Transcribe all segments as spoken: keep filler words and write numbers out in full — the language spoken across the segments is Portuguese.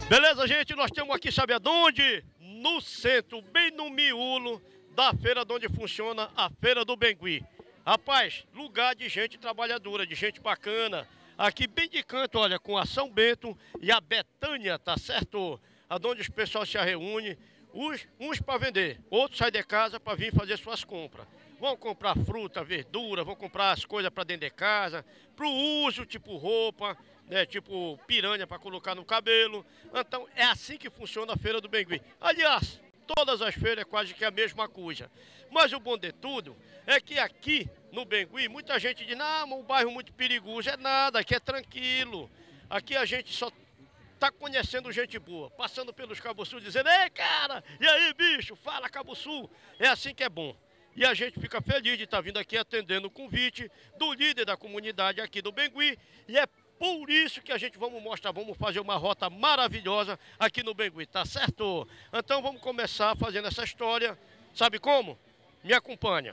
Beleza, gente? Nós temos aqui, sabe aonde? No centro, bem no miolo da feira onde funciona a Feira do Bengui. Rapaz, lugar de gente trabalhadora, de gente bacana. Aqui bem de canto, olha, com a São Bento e a Betânia, tá certo? Aonde os pessoal se reúne, uns, uns para vender, outros saem de casa para vir fazer suas compras. Vão comprar fruta, verdura, vão comprar as coisas para dentro de casa, para o uso, tipo roupa, né, tipo piranha para colocar no cabelo. Então é assim que funciona a Feira do Bengui. Aliás, todas as feiras é quase que a mesma coisa. Mas o bom de tudo é que aqui no Bengui, muita gente diz, não, um bairro muito perigoso. É nada, aqui é tranquilo. Aqui a gente só tá conhecendo gente boa, passando pelos Cabuçu, dizendo, ei cara, e aí bicho, fala Cabuçu. É assim que é bom. E a gente fica feliz de estar vindo aqui atendendo o convite do líder da comunidade aqui do Bengui. E é por isso que a gente vamos mostrar, vamos fazer uma rota maravilhosa aqui no Bengui, tá certo? Então vamos começar fazendo essa história. Sabe como? Me acompanha.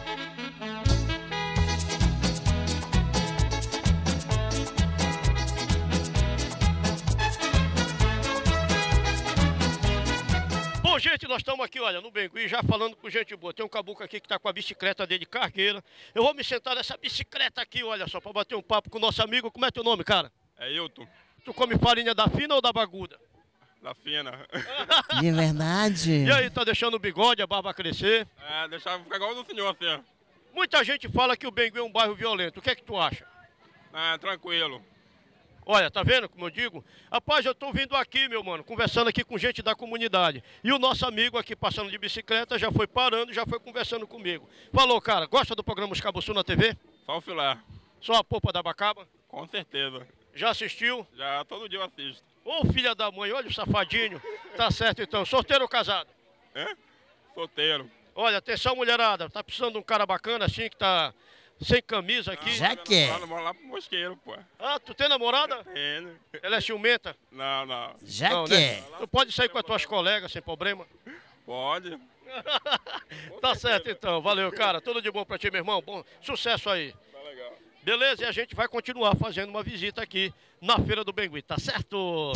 Bom, gente, nós estamos aqui, olha, no Bengui, já falando com gente boa. Tem um caboclo aqui que está com a bicicleta dele de cargueira. Eu vou me sentar nessa bicicleta aqui, olha só, para bater um papo com o nosso amigo. Como é teu nome, cara? É Hilton. Tu come farinha da fina ou da baguda? Da fina. De verdade? E aí, tá deixando o bigode, a barba crescer? É, deixar ficar igual do senhor, assim. Muita gente fala que o Bengui é um bairro violento. O que é que tu acha? É, tranquilo. Olha, tá vendo como eu digo? Rapaz, eu tô vindo aqui, meu mano, conversando aqui com gente da comunidade. E o nosso amigo aqui passando de bicicleta já foi parando, já foi conversando comigo. Falou, cara, gosta do programa Os Cabuçu na T V? Só o filé. Só a polpa da bacaba? Com certeza. Já assistiu? Já todo dia eu assisto. Ô filha da mãe, olha o safadinho. Tá certo então. Solteiro ou casado? É? Solteiro. Olha, atenção mulherada, tá precisando de um cara bacana assim que tá sem camisa aqui? Já quer. Lá, lá, lá pro mosqueiro, pô. Ah, tu tem namorada? Tem. Ela é ciumenta? Não, não. Já Não, quer. né? Tu pode sair com as tuas colegas sem problema? Pode. Tá certo então, valeu cara, tudo de bom pra ti meu irmão, bom sucesso aí. Tá legal. Beleza, e a gente vai continuar fazendo uma visita aqui na Feira do Bengui, tá certo?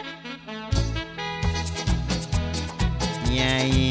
E aí?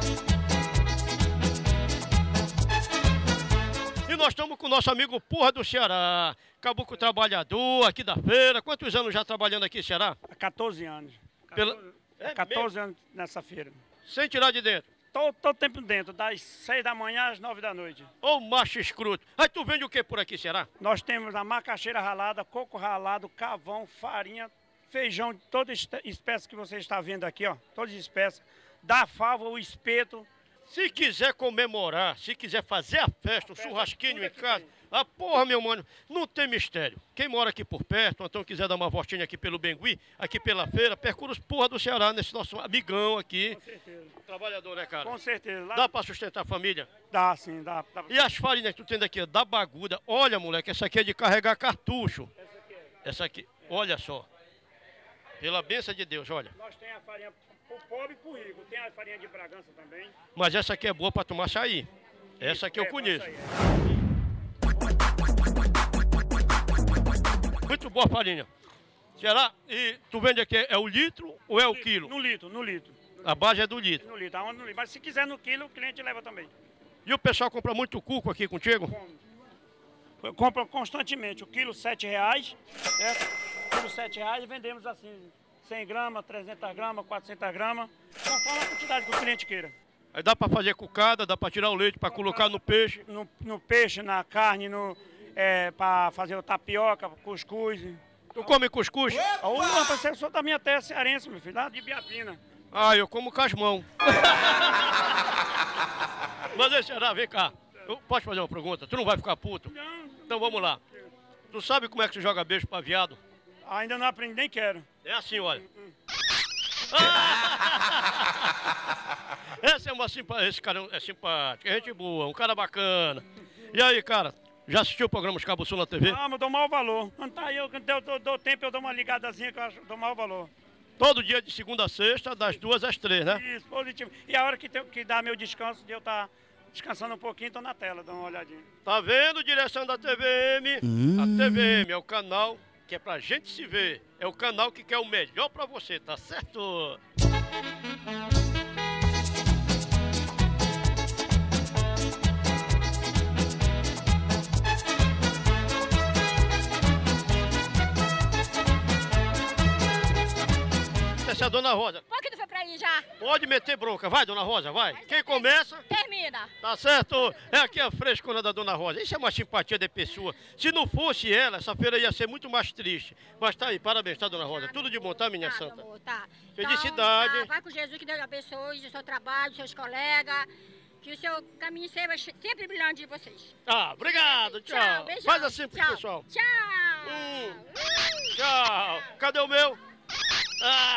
E nós estamos com o nosso amigo Porra do Ceará, caboclo trabalhador aqui da feira. Quantos anos já trabalhando aqui, Ceará? Há quatorze anos. Pela- quatorze, É quatorze anos nessa feira. Sem tirar de dentro. Todo, todo tempo dentro, das seis da manhã às nove da noite. Ô macho escroto. Aí tu vende o que por aqui, Ceará? Nós temos a macaxeira ralada, coco ralado, carvão, farinha, feijão, de toda este- espécie que você está vendo aqui, ó. Todas as espécies. Da fava, o espeto. Se quiser comemorar, se quiser fazer a festa, um festa, churrasquinho tudo em aqui casa, tem. ah, porra, meu mano, não tem mistério. Quem mora aqui por perto, ou então quiser dar uma voltinha aqui pelo Bengui, aqui pela feira, percura os porra do Ceará, nesse nosso amigão aqui. Com certeza. Trabalhador, né, cara? Com certeza. Lá Dá pra sustentar a família? dá, sim, dá. dá. E as farinhas que tu tem daqui, da baguda, olha, moleque, essa aqui é de carregar cartucho. Essa aqui é. Essa aqui, olha só. Pela bênção de Deus, olha. Nós temos a farinha pro pobre e pro rico. Tem a farinha de Bragança também. Mas essa aqui é boa pra tomar açaí. Essa aqui eu É, conheço. essa aí é. Muito boa a farinha. Será? E tu vende aqui, é o litro ou é o quilo? No litro, no litro. A base é do litro. No litro, aonde no litro. Mas se quiser no quilo, o cliente leva também. E o pessoal compra muito cuco aqui contigo? Como? Compra constantemente. O quilo sete reais, certo? O quilo sete reais e vendemos assim, cem gramas, trezentas gramas, quatrocentas gramas, conforme a quantidade que o cliente queira. Aí dá pra fazer cucada, dá pra tirar o leite, pra colocar no peixe. No, no peixe, na carne, no, é, para fazer o tapioca, cuscuz. Tu come cuscuz? Ô, rapaz, eu sou da minha terra cearense, meu filho, lá de Biapina. Ah, eu como casmão. Mas aí, Será, vem cá. Eu posso fazer uma pergunta? Tu não vai ficar puto? Não, Então vamos lá. Tu sabe como é que se joga beijo pra viado? ainda não aprendi, nem quero. É assim, olha. Essa é uma simpa... Esse cara é simpático, é gente boa, um cara bacana. E aí, cara, já assistiu o programa Os Cabuçu na T V? Ah, mas eu dou mau valor. Não tá aí, eu dou, dou, dou tempo, eu dou uma ligadazinha que eu acho, dou mau valor. Todo dia de segunda a sexta, das duas às três, né? Isso, positivo. E a hora que, tem, que dá meu descanso, de eu estar descansando um pouquinho, tô na tela, dá uma olhadinha. Tá vendo, direção da T V M? Hum. A T V M é o canal que é pra gente se ver. É o canal que quer o melhor pra você, tá certo? Essa é a Dona Rosa. Por que tu foi pra aí já? Pode meter bronca, vai, Dona Rosa, vai. Quem começa? Termina. Tá certo? É aqui a frescura da Dona Rosa. Isso é uma simpatia de pessoa. Se não fosse ela, essa feira ia ser muito mais triste. Mas tá aí, parabéns, tá, Dona Rosa? Tudo de bom, tá, minha Tá, santa? amor, tá. Felicidade. Então, tá, vai com Jesus, que Deus abençoe o seu trabalho, os seus colegas. Que o seu caminho seja sempre brilhante de vocês. Ah, obrigado, tchau. Tchau, beijão. Faz assim pro Tchau. pessoal. Tchau. Hum. Tchau. Cadê o meu? Ah.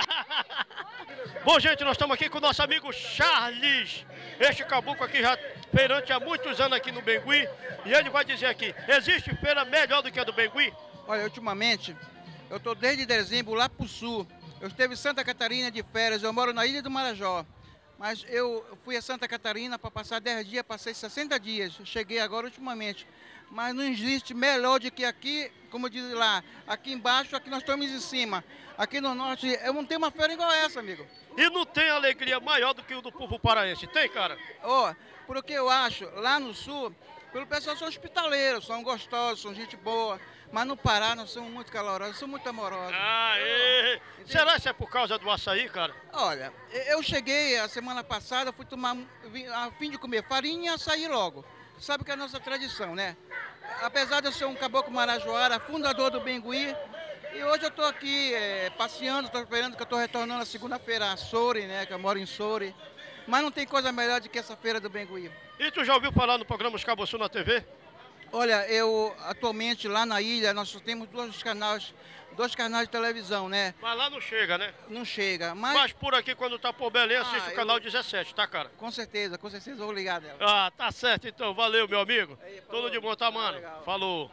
Bom, gente, nós estamos aqui com o nosso amigo Charles. Este caboclo aqui já feirante há muitos anos aqui no Bengui. E ele vai dizer aqui, existe feira melhor do que a do Bengui? Olha, ultimamente, eu estou desde dezembro lá para o sul. Eu esteve em Santa Catarina de férias, eu moro na Ilha do Marajó. Mas eu fui a Santa Catarina para passar dez dias, passei sessenta dias. Cheguei agora ultimamente. Mas não existe melhor do que aqui, como diz lá, aqui embaixo, aqui nós estamos em cima. Aqui no norte, eu não tenho uma feira igual essa, amigo. E não tem alegria maior do que o do povo paraense, tem, cara? Ó, oh, porque eu acho, lá no sul, pelo pessoal são hospitaleiros, são gostosos, são gente boa. Mas no Pará nós somos muito calorosos, somos muito amorosos. Ah, é. Será que é por causa do açaí, cara? Olha, eu cheguei a semana passada, fui tomar, a fim de comer farinha e açaí logo. Sabe que é a nossa tradição, né? Apesar de eu ser um caboclo marajoara, fundador do Bengui, e hoje eu estou aqui é, passeando, estou esperando que eu estou retornando na segunda-feira a Soure, né? Que eu moro em Soure. Mas não tem coisa melhor do que essa feira do Bengui. E tu já ouviu falar no programa Os Caboçu na T V? Olha, eu atualmente lá na ilha nós só temos dois canais, dois canais de televisão, né? Mas lá não chega, né? Não chega, mas... Mas por aqui, quando tá por Belém, assiste Ah, o canal eu- dezessete, tá, cara? Com certeza, com certeza eu vou ligar dela. Ah, tá certo então. Valeu, meu amigo. Aí, falou. Tudo de bom, tá, mano? Legal. Falou.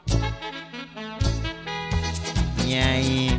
E aí?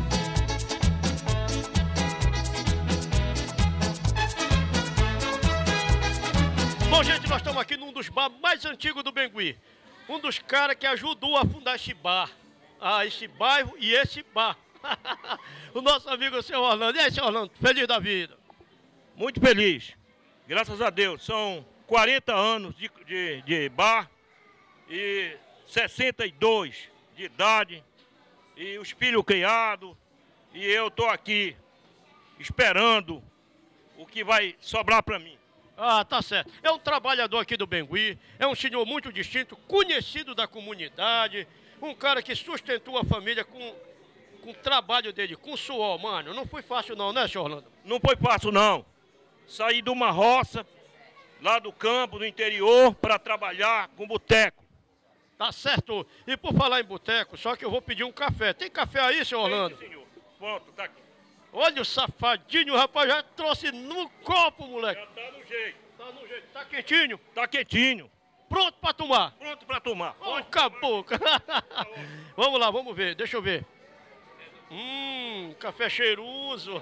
Bom, gente, nós estamos aqui num dos bar mais antigos do Bengui. Um dos caras que ajudou a fundar esse bar. Ah, esse bairro e esse bar. O nosso amigo, seu Orlando. E aí, seu Orlando, feliz da vida? Muito feliz, graças a Deus. São quarenta anos de, de, de bar e sessenta e dois de idade. E os filhos criados. E eu estou aqui esperando o que vai sobrar para mim. Ah, tá certo. É um trabalhador aqui do Bengui, é um senhor muito distinto, conhecido da comunidade, um cara que sustentou a família com, com o trabalho dele, com suor, mano. Não foi fácil não, né, senhor Orlando? Não foi fácil, não. Saí de uma roça, lá do campo, do interior, para trabalhar com boteco. Tá certo. E por falar em boteco, só que eu vou pedir um café. Tem café aí, senhor Orlando? Sim, senhor. Pronto, tá aqui. Olha o safadinho, rapaz, já trouxe no copo, moleque. Já tá no jeito. Tá no jeito, tá quentinho, Tá quentinho. pronto pra tomar. Pronto para tomar. Ó, caboclo. Vamos lá, vamos ver, deixa eu ver. Hum, café cheiroso.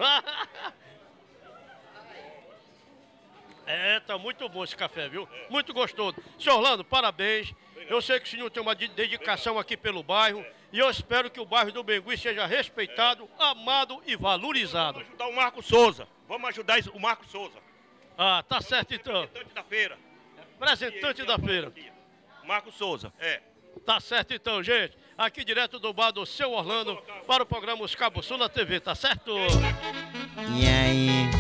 É, tá muito bom esse café, viu? Muito gostoso. Senhor Orlando, parabéns. Eu sei que o senhor tem uma de- dedicação aqui pelo bairro. E eu espero que o bairro do Bengui seja respeitado, amado e valorizado. Vamos ajudar o Marco Souza. Vamos ajudar esse- o Marco Souza. Ah, tá certo então. Representante da feira. Representante da feira. Marco Souza, é. Tá certo então, gente. Aqui direto do bar do Seu Orlando para o programa Os Caboçu na T V, tá certo? E aí?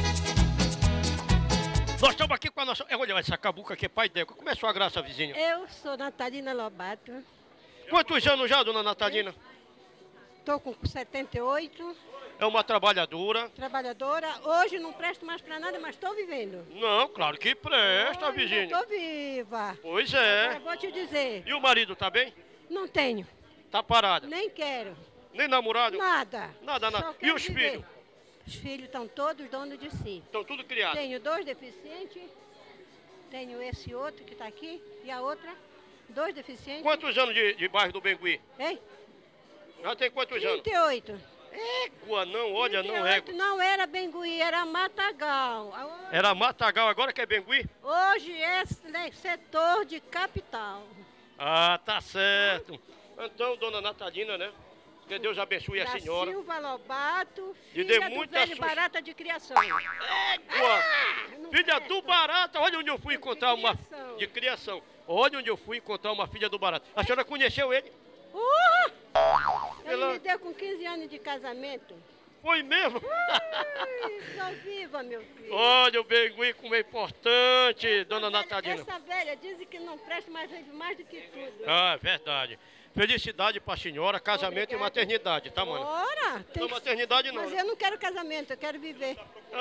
Nós estamos aqui com a nossa... É, olha, essa cabuca aqui é pai dela. Como é a sua graça, vizinha? Eu sou Natalina Lobato, Quantos anos já, dona Natalina? estou com setenta e oito, É uma trabalhadora. trabalhadora. Hoje não presto mais para nada, mas estou vivendo. Não, claro que presta, vizinha. Estou viva. Pois Eu é. vou te dizer, E o marido tá bem? não tenho, Tá parado? nem quero, Nem namorado? nada. Nada, nada. Só E quero os viver. filhos? Os filhos estão todos donos de si. Estão tudo criados? Tenho dois deficientes, tenho esse outro que está aqui e a outra, dois deficientes. Quantos anos de, de bairro do Bengui? Hein? Já tem quantos anos? trinta e oito. Égua, não, olha, não trinta e oito é. não era Bengui, era Matagal. Era Matagal, agora que é Bengui? Hoje é ne- setor de capital. Ah, tá certo. Então, dona Natalina, né? Que Deus abençoe a Da senhora. Silva Lobato, E filha dê do muita velho sus- barata de criação. Égua! não Filha presta. do Barata, olha onde eu fui encontrar uma... criação. De criação. Olha onde eu fui encontrar uma filha do Barata. A senhora conheceu ele? Uh! Ele Pela- me deu com quinze anos de casamento. Foi mesmo? Ui, sou viva, meu filho. Olha o Bengui como é importante, Essa dona velha- Natalina. Essa velha dizem que não presta, mas vive mais do que tudo. Ah, é verdade. Felicidade pra senhora, casamento Obrigada. e maternidade, tá, mano? Ora, tem Não, que- maternidade não. Mas eu não quero casamento, eu quero viver.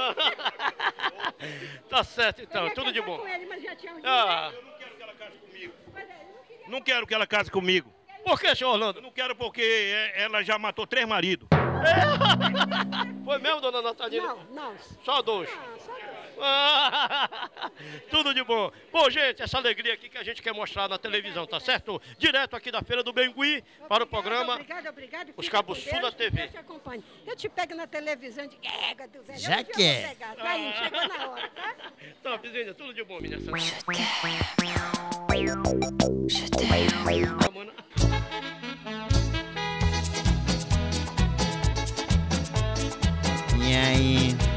Tá certo Eu então, ia tudo de casar bom. com ele, mas já tinha uns Ah, Eu não quero que ela case comigo. Mas ele não queria. Não quero que ela case comigo. por que, senhor Orlando? Eu não quero porque é- ela já matou três maridos. Foi mesmo, dona Natalina? Não, não. Só dois. Ah, só Deus. Ah, tudo de bom. Bom, gente, essa alegria aqui que a gente quer mostrar na televisão, tá certo? Direto aqui da Feira do Bengui para o programa. Obrigada, obrigada. Os Fica Cabos com Sul Deus, da T V. Deus te acompanhe. Eu te pego na televisão de égua do velho. Já Um dia eu vou quer. pegar. Tá aí, chegou na hora, tá? Tá, vizinha, tudo de bom, menina. E aí?